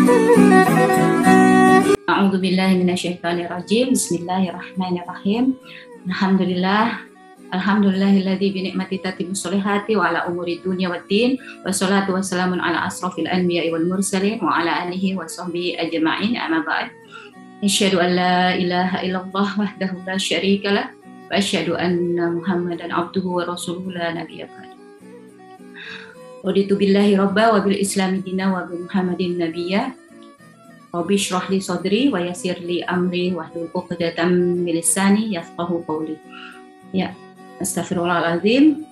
A'udzubillahi minasyaitonirrajim. Bismillahirrahmanirrahim. Alhamdulillahilladzi bi ni'mati tatimmus sholihati wa ala umuri dunya waddin. Wassalatu wassalamun ala asrofil anbiya'i wal mursalin wa ala alihi wa sahbihi ajma'in. Amma ba'd. Asyhadu an la ilaha illallah wahdahu la syarika lah wa asyhadu anna Muhammadan abduhu wa rasuluhu la nabiyya ba'd. Raditu billahi rabba wa bil islami dina wa bi Muhammadin nabiyya. Rabbi shrah li sadri wa yassir li amri wahlul 'uqdatam min lisani yafqahu qawli. Ya, astagfirullahalazim.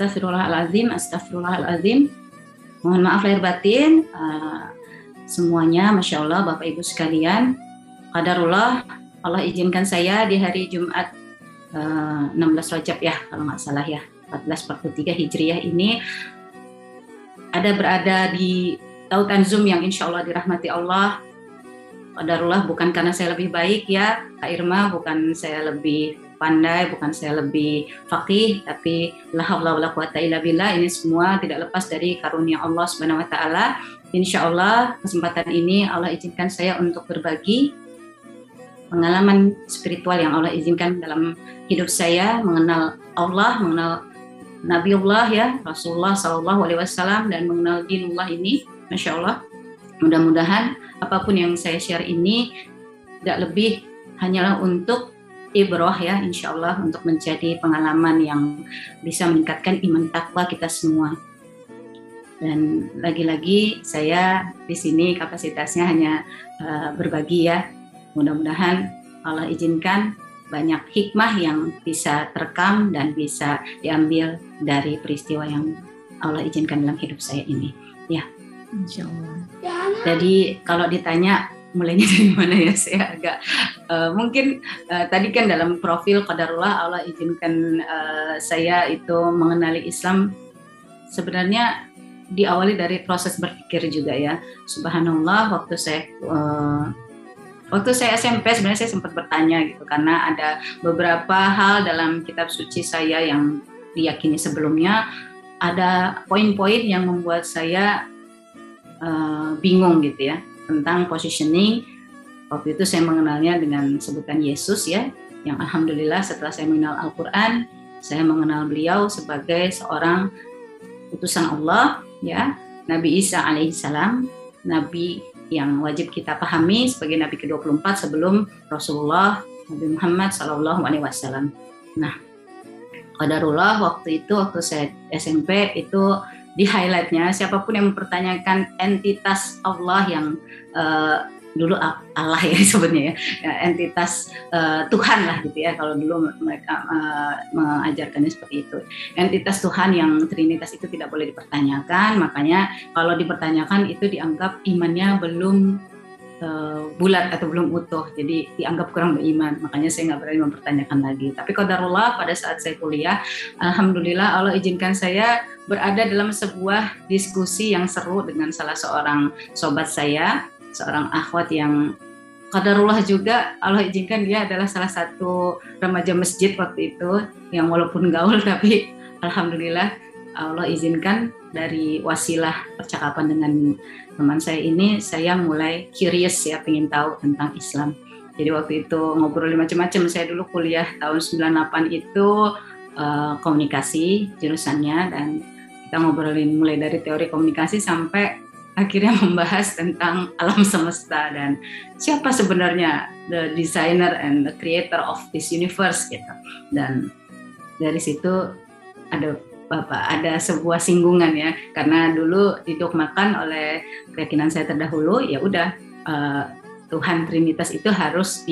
Mohon maaf lahir batin semuanya, Masya Allah Bapak Ibu sekalian. Qadarullah, Allah izinkan saya di hari Jumat 16 Rajab ya, kalau nggak salah ya, 1443 Hijriah ini berada di tautan Zoom yang insya Allah dirahmati Allah. Qadarullah, bukan karena saya lebih baik ya Kak Irma, bukan saya lebih pandai, bukan saya lebih faqih, tapi la haula wala quwata illa billah, ini semua tidak lepas dari karunia Allah Subhanahu wa taala. Insya Allah kesempatan ini Allah izinkan saya untuk berbagi pengalaman spiritual yang Allah izinkan dalam hidup saya, mengenal Allah, mengenal Nabiullah ya, Rasulullah SAW, dan mengenal dinullah ini. Masya Allah, mudah-mudahan apapun yang saya share ini tidak lebih hanyalah untuk ibrah ya, insya Allah, untuk menjadi pengalaman yang bisa meningkatkan iman takwa kita semua. Dan lagi-lagi saya di sini kapasitasnya hanya berbagi ya. Mudah-mudahan Allah izinkan banyak hikmah yang bisa terekam dan bisa diambil dari peristiwa yang Allah izinkan dalam hidup saya ini. Ya, insya Allah. Jadi kalau ditanya mulainya dari mana ya, saya agak mungkin tadi kan dalam profil Qadarullah Allah izinkan saya itu mengenali Islam, sebenarnya diawali dari proses berpikir juga ya. Subhanallah, waktu saya SMP sebenarnya saya sempat bertanya gitu, karena ada beberapa hal dalam kitab suci saya yang diyakini sebelumnya, ada poin-poin yang membuat saya bingung gitu ya, tentang positioning. Waktu itu saya mengenalnya dengan sebutan Yesus ya, yang alhamdulillah setelah saya mengenal Al-Quran, saya mengenal beliau sebagai seorang utusan Allah ya, Nabi Isa alaihissalam, Nabi yang wajib kita pahami sebagai Nabi ke-24 sebelum Rasulullah Nabi Muhammad SAW. Nah, qadarullah waktu saya SMP itu di highlightnya, siapapun yang mempertanyakan entitas Allah yang dulu Allah ya sebutnya ya, entitas Tuhan lah gitu ya, kalau dulu mereka mengajarkannya seperti itu. Entitas Tuhan yang Trinitas itu tidak boleh dipertanyakan, makanya kalau dipertanyakan itu dianggap imannya belum bulat atau belum utuh, jadi dianggap kurang beriman, makanya saya nggak berani mempertanyakan lagi. Tapi qadarullah pada saat saya kuliah, alhamdulillah Allah izinkan saya berada dalam sebuah diskusi yang seru dengan salah seorang sobat saya, seorang akhwat yang qadarullah juga Allah izinkan dia adalah salah satu remaja masjid waktu itu, yang walaupun gaul tapi alhamdulillah Allah izinkan dari wasilah percakapan dengan teman saya ini, saya mulai curious ya, pengen tahu tentang Islam. Jadi waktu itu ngobrol macam-macam. Saya dulu kuliah tahun 98 itu komunikasi jurusannya, dan kita ngobrolin mulai dari teori komunikasi sampai akhirnya membahas tentang alam semesta dan siapa sebenarnya the designer and the creator of this universe gitu. Dan dari situ ada sebuah singgungan ya, karena dulu didogmakan oleh keyakinan saya terdahulu, ya udah Tuhan Trinitas itu harus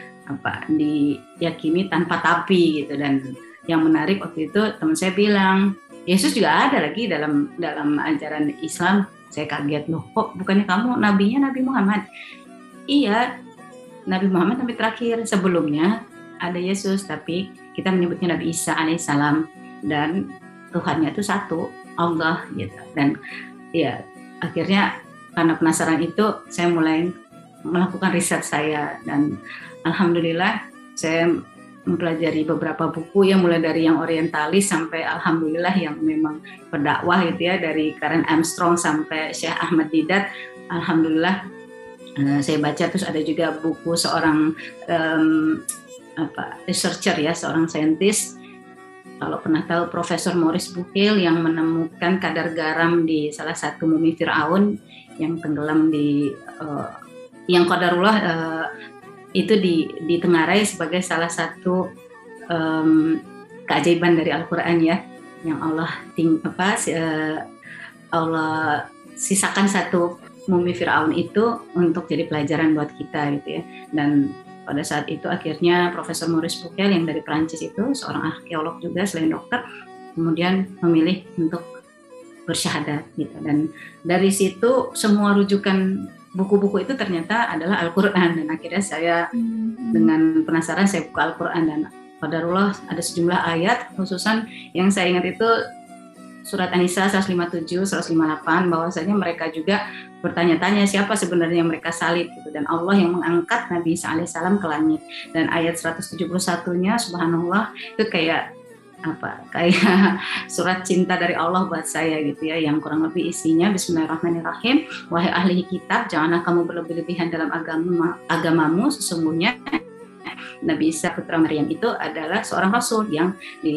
diyakini tanpa tapi gitu. Dan yang menarik waktu itu teman saya bilang Yesus juga ada lagi dalam ajaran Islam. Saya kaget, loh kok bukannya kamu nabinya Nabi Muhammad? Iya, Nabi Muhammad nabi terakhir, sebelumnya ada Yesus, tapi kita menyebutnya Nabi Isa alaihissalam, dan Tuhannya itu satu, Allah gitu. Dan ya akhirnya karena penasaran itu saya mulai melakukan riset saya, dan alhamdulillah saya mempelajari beberapa buku ya, mulai dari yang orientalis sampai alhamdulillah yang memang berdakwah gitu ya, dari Karen Armstrong sampai Syekh Ahmad Didat. Alhamdulillah saya baca, terus ada juga buku seorang researcher ya, seorang saintis, kalau pernah tahu Profesor Maurice Bucaille, yang menemukan kadar garam di salah satu mumi Firaun yang tenggelam di yang qadarullah itu ditengarai sebagai salah satu keajaiban dari Al-Quran ya, yang Allah sisakan satu mumi Firaun itu untuk jadi pelajaran buat kita gitu ya. Dan pada saat itu akhirnya Profesor Maurice Bucaille yang dari Prancis itu, seorang arkeolog juga selain dokter, kemudian memilih untuk bersyahadat gitu. Dan dari situ semua rujukan buku-buku itu ternyata adalah Al-Quran. Dan akhirnya saya dengan penasaran saya buka Al-Quran, dan qadarullah ada sejumlah ayat khususan yang saya ingat itu surat An-Nisa 157, 158, bahwasanya mereka juga bertanya-tanya siapa sebenarnya yang mereka salib gitu, dan Allah yang mengangkat Nabi Isa alaihissalam ke langit. Dan ayat 171-nya subhanallah itu kayak surat cinta dari Allah buat saya gitu ya, yang kurang lebih isinya bismillahirrahmanirrahim, wahai ahli kitab, janganlah kamu berlebih-lebihan dalam agamamu, sesungguhnya Nabi Isa putra Maryam itu adalah seorang rasul yang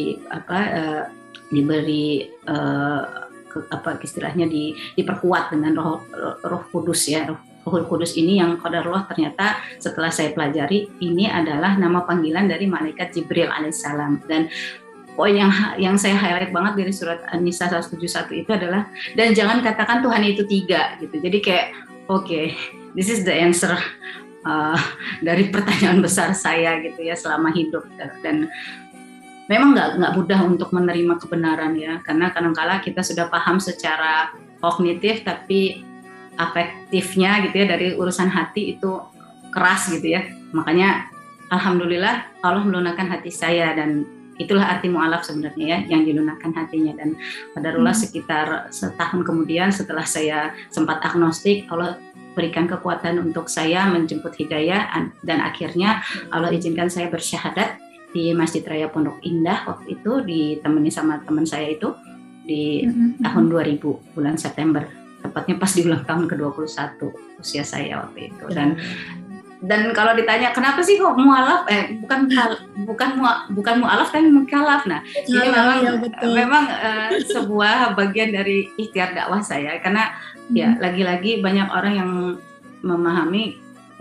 diberi istilahnya diperkuat dengan roh kudus ya. Roh Kudus ini yang qadarullah ternyata setelah saya pelajari ini adalah nama panggilan dari malaikat Jibril alaihissalam. Dan poin yang saya highlight banget dari surat An-Nisa 171 itu adalah, dan jangan katakan Tuhan itu 3 gitu. Jadi kayak okay, this is the answer dari pertanyaan besar saya gitu ya selama hidup. Dan memang nggak mudah untuk menerima kebenaran ya, karena kadang-kala kita sudah paham secara kognitif, tapi afektifnya gitu ya dari urusan hati itu keras gitu ya. Makanya alhamdulillah Allah melunakkan hati saya, dan itulah arti mu'alaf sebenarnya ya, yang dilunakkan hatinya. Dan qadarullah sekitar setahun kemudian setelah saya sempat agnostik, Allah berikan kekuatan untuk saya menjemput hidayah, dan akhirnya Allah izinkan saya bersyahadat di Masjid Raya Pondok Indah waktu itu, ditemani sama teman saya itu di tahun 2000 bulan September, tepatnya pas di ulang tahun ke-21 usia saya waktu itu. Dan kalau ditanya kenapa sih kok mualaf, bukan mualaf tapi mukalaf. Nah, ini memang sebuah bagian dari ikhtiar dakwah saya, karena ya lagi-lagi banyak orang yang memahami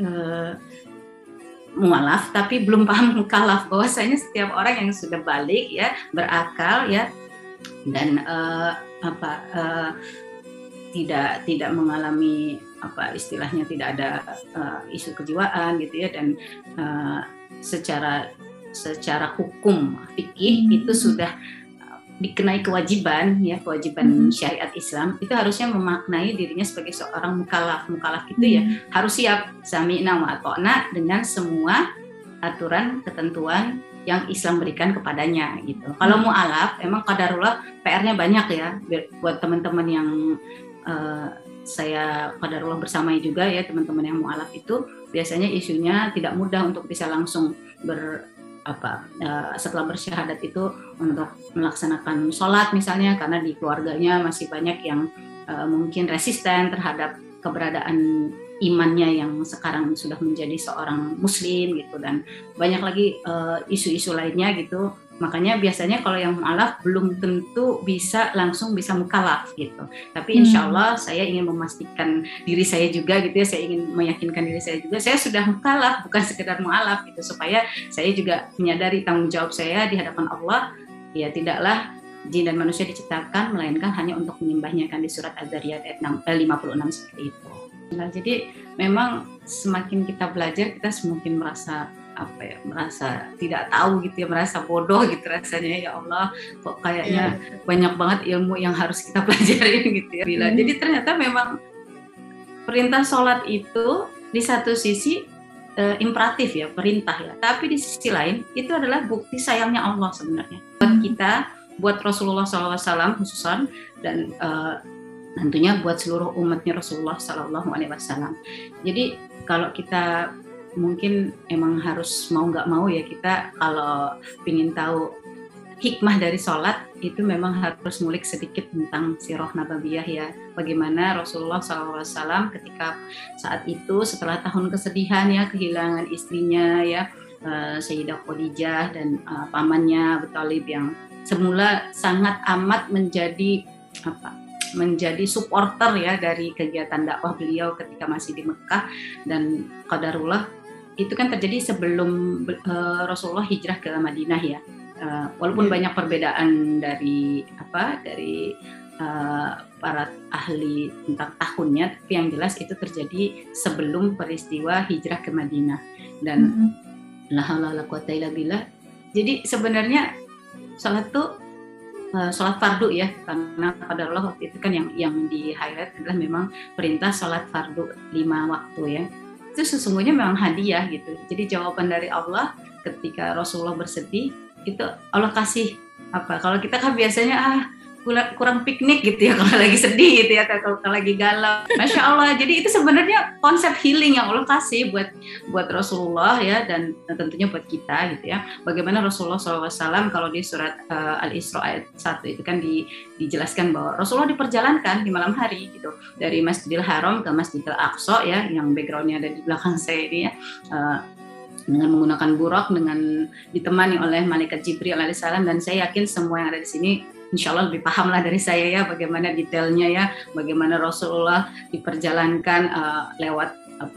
mualaf tapi belum paham mukalaf, bahwasanya setiap orang yang sudah balik ya, berakal ya, dan tidak mengalami istilahnya tidak ada isu kejiwaan gitu ya, dan secara hukum fikih itu sudah dikenai kewajiban syariat Islam, itu harusnya memaknai dirinya sebagai seorang mukallaf itu ya harus siap sami'na wa ata'na dengan semua aturan ketentuan yang Islam berikan kepadanya gitu. Kalau mu'alaf emang qadarullah PR-nya banyak ya, buat teman-teman yang saya qadarullah bersamai juga ya, teman-teman yang mu'alaf itu biasanya isunya tidak mudah untuk bisa langsung setelah bersyahadat itu untuk melaksanakan sholat misalnya, karena di keluarganya masih banyak yang mungkin resisten terhadap keberadaan imannya yang sekarang sudah menjadi seorang muslim gitu, dan banyak lagi isu-isu lainnya gitu. Makanya biasanya kalau yang mu'alaf belum tentu bisa langsung bisa mukallaf gitu. Tapi insya Allah saya ingin memastikan diri saya juga gitu ya, saya ingin meyakinkan diri saya juga, saya sudah mukallaf, bukan sekedar mu'alaf gitu, supaya saya juga menyadari tanggung jawab saya di hadapan Allah. Ya tidaklah jin dan manusia diciptakan melainkan hanya untuk menyembahnya, kan di surat Az-Zariyat ayat 56 seperti itu. Nah, jadi memang semakin kita belajar kita semakin merasa tidak tahu gitu ya, merasa bodoh gitu rasanya, ya Allah kok kayaknya banyak banget ilmu yang harus kita pelajarin gitu ya. Jadi ternyata memang perintah sholat itu di satu sisi imperatif ya, perintah ya, tapi di sisi lain itu adalah bukti sayangnya Allah sebenarnya buat kita, buat Rasulullah SAW khususan, dan tentunya buat seluruh umatnya Rasulullah SAW. Jadi kalau kita mungkin emang harus mau nggak mau ya, kita kalau ingin tahu hikmah dari sholat itu memang harus ngulik sedikit tentang sirah nabawiyah ya, bagaimana Rasulullah SAW ketika saat itu setelah tahun kesedihan ya, kehilangan istrinya ya, Sayyidah Khadijah dan pamannya Abu Thalib yang semula sangat amat menjadi supporter ya dari kegiatan dakwah beliau ketika masih di Mekah. Dan qadarullah itu kan terjadi sebelum Rasulullah hijrah ke Madinah ya. Walaupun banyak perbedaan dari para ahli tentang tahunnya, tapi yang jelas itu terjadi sebelum peristiwa hijrah ke Madinah. Dan la haula wala quwata illa billah. Jadi sebenarnya salat fardu ya, karena pada Allah waktu itu kan yang di highlight adalah memang perintah salat fardu 5 waktu ya. Itu sesungguhnya memang hadiah gitu. Jadi jawaban dari Allah ketika Rasulullah bersedih itu Allah kasih kalau kita kan biasanya kurang piknik gitu ya kalau lagi sedih gitu ya, kalau lagi galau. Masya Allah, jadi itu sebenarnya konsep healing yang Allah kasih buat Rasulullah ya, dan tentunya buat kita gitu ya. Bagaimana Rasulullah SAW kalau di surat Al-Isra ayat 1 itu kan dijelaskan bahwa Rasulullah diperjalankan di malam hari gitu, dari Masjidil Haram ke Masjidil Aqsa ya, yang backgroundnya ada di belakang saya ini ya, dengan menggunakan buraq, dengan ditemani oleh malaikat Jibril alaihissalam. Dan saya yakin semua yang ada di sini insya Allah lebih paham lah dari saya ya bagaimana detailnya ya, bagaimana Rasulullah diperjalankan lewat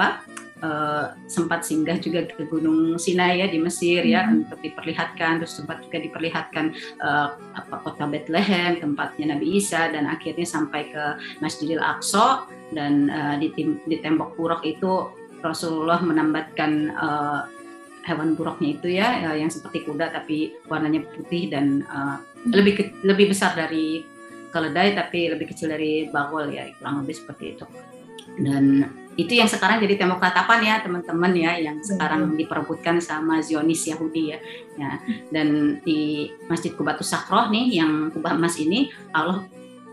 sempat singgah juga ke Gunung Sinai ya di Mesir ya, untuk diperlihatkan, terus sempat juga diperlihatkan kota Bethlehem tempatnya Nabi Isa, dan akhirnya sampai ke Masjidil Aqsa. Dan di tembok buraq itu Rasulullah menambatkan hewan buraqnya itu ya, yang seperti kuda tapi warnanya putih dan lebih besar dari keledai tapi lebih kecil dari bawal ya, kurang lebih seperti itu. Dan itu yang sekarang jadi tembok ratapan ya teman-teman ya, yang sekarang diperebutkan sama Zionis Yahudi ya. Dan di Masjid Qubatus Sakhroh nih, yang kubah emas ini Allah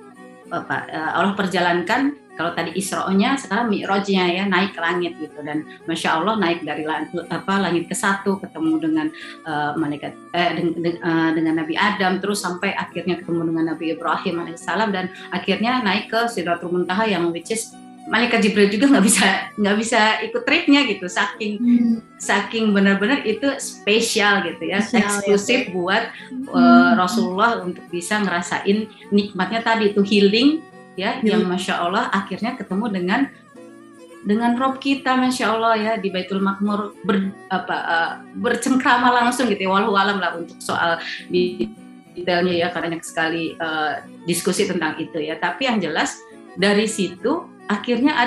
perjalankan. Kalau tadi Isra-nya, sekarang Mi'rajnya ya, naik ke langit gitu. Dan Masya Allah naik dari langit ke-1, ketemu dengan malaikat dengan Nabi Adam, terus sampai akhirnya ketemu dengan Nabi Ibrahim alaihissalam, dan akhirnya naik ke Sidratul Muntaha, yang which is malaikat Jibril juga nggak bisa ikut tripnya gitu, saking benar-benar itu spesial gitu ya, eksklusif buat Rasulullah untuk bisa ngerasain nikmatnya tadi itu healing ya, yang Masya Allah akhirnya ketemu dengan Rob kita Masya Allah ya di Baitul Maqmur, bercengkrama langsung gitu ya. Wallahu alam lah untuk soal detailnya ya, karena banyak sekali diskusi tentang itu ya. Tapi yang jelas dari situ akhirnya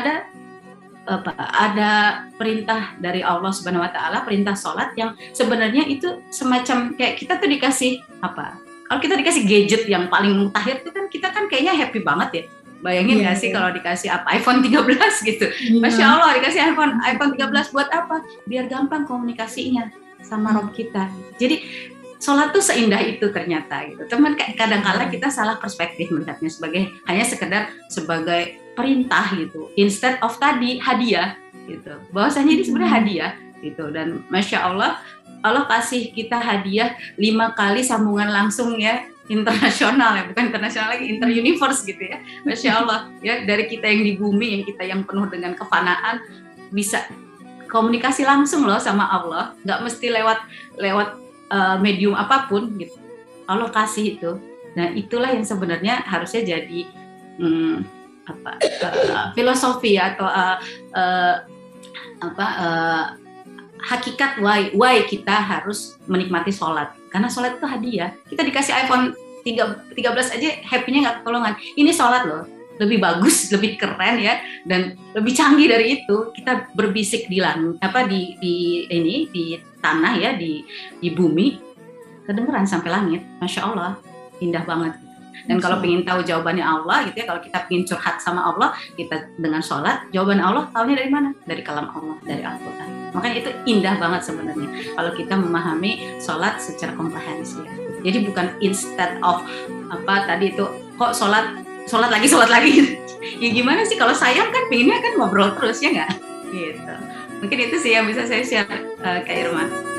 ada perintah dari Allah Subhanahu Wa Taala, perintah sholat, yang sebenarnya itu semacam kayak kita tuh dikasih kalau kita dikasih gadget yang paling mutakhir itu kan kita kan kayaknya happy banget ya. Bayangin nggak sih kalau dikasih iPhone 13 gitu. Masya Allah dikasih iPhone 13 buat apa? Biar gampang komunikasinya sama Rob kita. Jadi sholat tuh seindah itu ternyata gitu. Cuman kadang-kala kita salah perspektif melihatnya hanya sekedar sebagai perintah gitu. Instead of tadi hadiah gitu. Bahwasanya ini sebenarnya hadiah gitu. Dan Masya Allah kasih kita hadiah 5 kali sambungan langsung ya, internasional ya, bukan internasional lagi, inter-universe gitu ya. Masya Allah ya, dari kita yang di bumi, yang kita yang penuh dengan kefanaan, bisa komunikasi langsung loh sama Allah, nggak mesti lewat medium apapun gitu. Allah kasih itu. Nah itulah yang sebenarnya harusnya jadi filosofi atau hakikat why kita harus menikmati sholat. Karena sholat itu hadiah. Kita dikasih iPhone 13 aja happy-nya nggak ketolongan. Ini sholat loh, lebih bagus, lebih keren ya, dan lebih canggih dari itu. Kita berbisik di langit, di tanah ya, di bumi, kedengeran sampai langit. Masya Allah, indah banget. Dan kalau pengen tahu jawabannya Allah gitu ya, kalau kita pengen curhat sama Allah, kita dengan sholat, jawaban Allah tahunya dari mana? Dari kalam Allah, dari Al-Quran. Makanya itu indah banget sebenarnya kalau kita memahami sholat secara komprehensif. Jadi bukan instead of tadi itu kok sholat lagi. Ya gimana sih, kalau sayang kan pengennya kan ngobrol terus ya nggak? Gitu. Mungkin itu sih yang bisa saya share Kak Irma.